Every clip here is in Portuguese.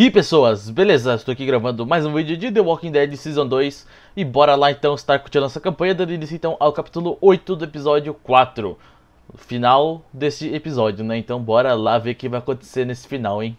E pessoas, beleza? Estou aqui gravando mais um vídeo de The Walking Dead Season 2 e bora lá então estar curtindo essa campanha, dando início então ao capítulo 8 do episódio 4. Final desse episódio, né? Então bora lá ver o que vai acontecer nesse final, hein?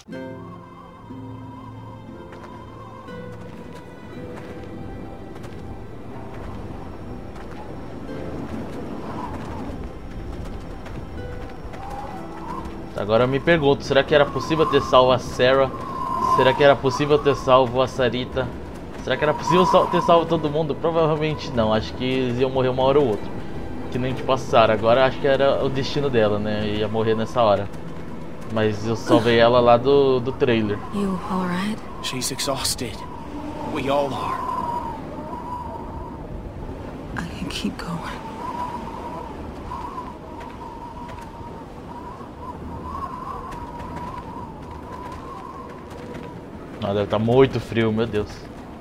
Agora eu me pergunto, será que era possível ter salvo a Sarah? Será que era possível ter salvo a Sarita? Será que era possível ter salvo todo mundo? Provavelmente não, acho que eles iam morrer uma hora ou outra. Que nem tipo a Sarah, agora acho que era o destino dela, né? Ia morrer nessa hora. Mas eu salvei ela lá do trailer. You alright? She's exhausted. We all are. I can keep going. Não, deve estar muito frio, meu Deus.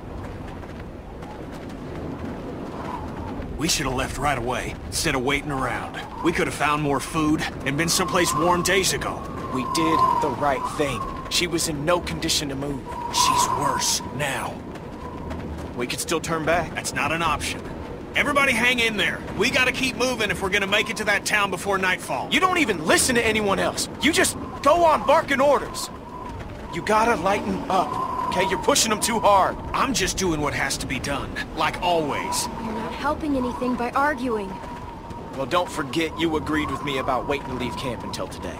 We should have left right away, instead of waiting around. We could have found more food and been someplace warm days ago. We did the right thing. She was in no condition to move. She's worse now. We could still turn back. That's not an option. Everybody hang in there. We gotta keep moving if we're gonna make it to that town before nightfall. You don't even listen to anyone else. You just go on barking orders. You gotta lighten up, okay? You're pushing them too hard. I'm just doing what has to be done, like always. You're not helping anything by arguing. Well, don't forget you agreed with me about waiting to leave camp until today.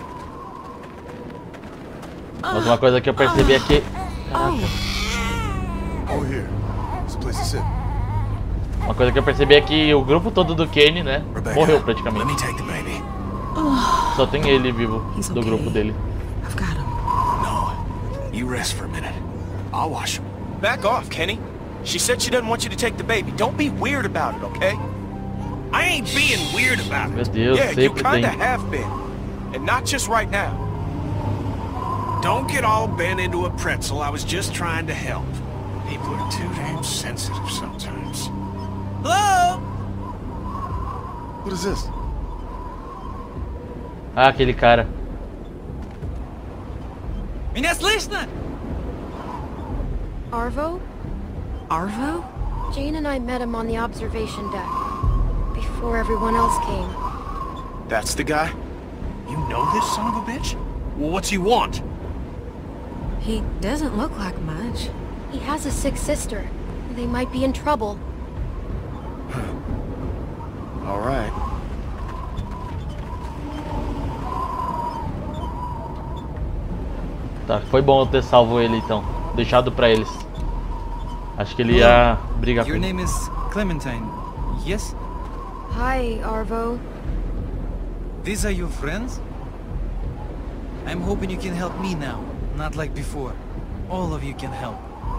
Mas uma coisa que eu percebi é que... Oh, here. It's a place to sit. Uma coisa que eu percebi é que o grupo todo do Kane, né? Morreu Let praticamente. me take the baby. Só tem ele vivo He's do okay. grupo dele. I've got him. No, you rest for a minute. I'll wash him. Back off, Kenny. She said she doesn't want you to take the baby. Don't be weird about it, okay? I ain't being weird about Meu it. Deus, Yeah, you sempre kinda tem. have been. And not just right now. Don't get all bent into a pretzel. I was just trying to help. People are too damn sensitive sometimes. Hello? What is this? Ah, aquele cara. Меня слышно? Arvo? Arvo? Jane and I met him on the observation deck. Before everyone else came. That's the guy? You know this son of a bitch? Well, what's he want? He doesn't look like much. He has a sick sister. They might be in trouble. All right. Tá, foi bom eu ter salvo ele então. Deixado pra eles. Acho que ele ia brigar com Your ele. name is Clementine, yes? Hi, Arvo. These are your friends? I'm hoping you can help me now, not like before. All of you can help.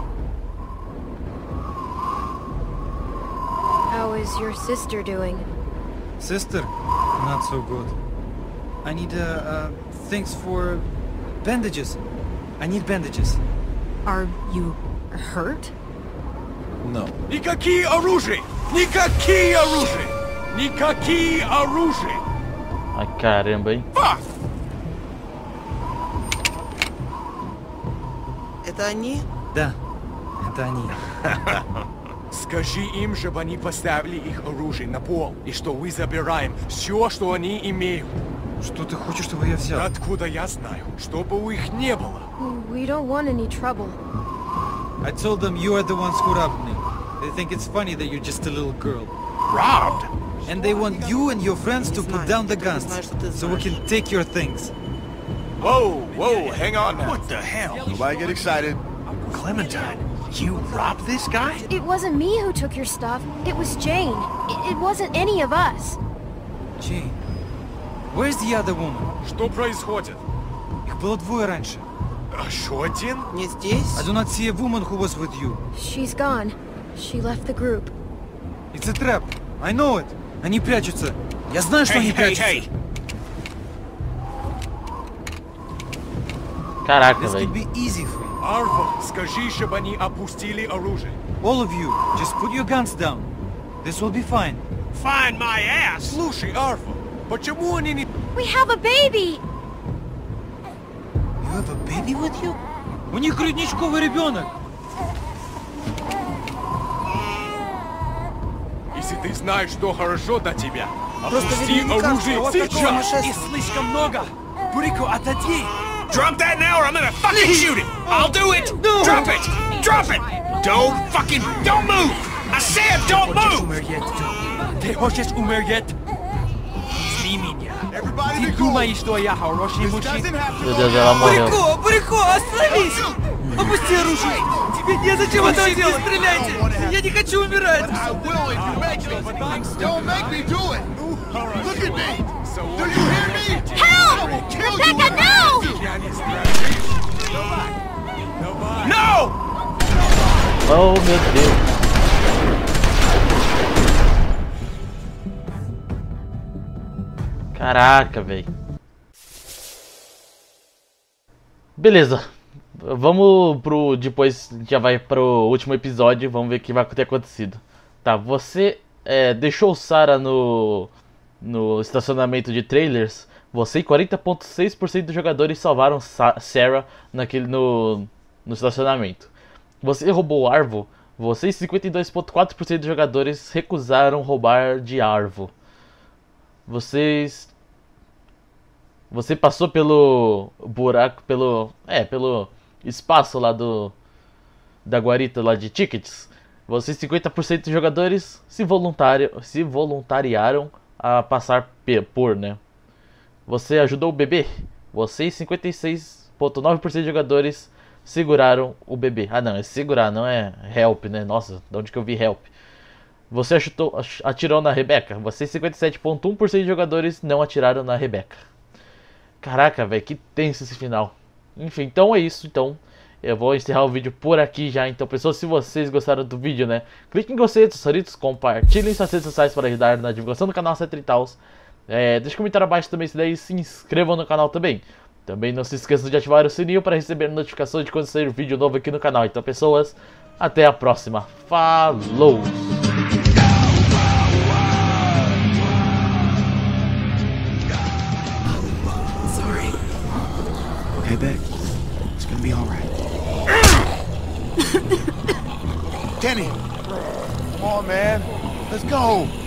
How is your sister doing? Sister, not so good. I need, things for bandages. I need bandages. Are you hurt? No. Никакие оружия! Никакие оружия! Никакие оружия! Ai caramba, hein? Это они? Да, это они. Скажи им, чтобы они поставили их оружие на пол, и что мы забираем все, что они имеют. Что ты хочешь, чтобы я взял? Откуда я знаю? Чтобы у их не было. We don't want any trouble. I told them you are the ones who robbed me. They think it's funny that you're just a little girl. Robbed? And they want you and your friends to put down the guns, знаю, что ты so we can take your things. Whoa, whoa, hang on now. What the hell? Nobody get excited. Clementine, you robbed this guy? It wasn't me who took your stuff. It was Jane. It wasn't any of us. Jane, where's the other woman? Что происходит? Их было двое раньше. Еще один? Не здесь? I do not see a woman who was with you. She's gone. She left the group. It's a trap. I know it. Они прячутся. Я знаю, что они прячутся. Caraca, This velho. could be easy for you. Арво, скажи, чтобы они опустили оружие. All of you, just put your guns down. This will be fine. Find my ass! Слушай, Арво, почему они не... We have a baby! You have a baby with you? У них грудничковый ребенок. Если ты знаешь, что хорошо для тебя, Просто опусти ведь наверняка оружие вот такого сейчас! нашествия. Их слишком много! Бурико, отойди! Drop that now or I'm gonna fucking shoot it! I'll do it! Drop it! Drop it! Don't move! I said don't move! Ты хочешь умереть? Пусти меня. Everybody Ты be cool! думаешь, что я хороший This мужчина? doesn't have to Meu go Deus, ela morreu. Бурико, остановись! Опусти оружие! Тебе незачем этого делать! Не стреляйте! Я не хочу умирать! I will if you make me, but don't make me do it! Look at me! Do you hear me? Help! I will kill Rebecca, you! No! Oh, meu Deus. Caraca, velho. Beleza. Vamos pro... Depois já vai pro último episódio. Vamos ver o que vai ter acontecido. Tá, você deixou Sarah no estacionamento de trailers. Você e 40,6% dos jogadores salvaram Sarah no estacionamento. Você roubou Arvo. Você e 52,4% dos jogadores recusaram roubar de Arvo. Você passou pelo buraco, pelo espaço lá da guarita lá de tickets. Você e 50% dos jogadores se voluntariaram a passar por, né? Você ajudou o bebê. Você e 56,9% de jogadores seguraram o bebê. Ah não, é segurar, não é help, né? Nossa, de onde que eu vi help? Você atirou na Rebecca. Você e 57,1% de jogadores não atiraram na Rebecca. Caraca, velho, que tenso esse final. Enfim, então é isso. Então eu vou encerrar o vídeo por aqui já. Então, pessoal, se vocês gostaram do vídeo, né, clique em gostei, favoritos, compartilhem suas redes sociais para ajudar na divulgação do canal etc e tals. Deixe um comentário abaixo também se daí, se inscrevam no canal também. Também não se esqueçam de ativar o sininho para receber notificações de quando sair vídeo novo aqui no canal. Então, pessoas, até a próxima. Falou! Hey, Beck. It's gonna be alright. Kenny! Come on, man. Let's go!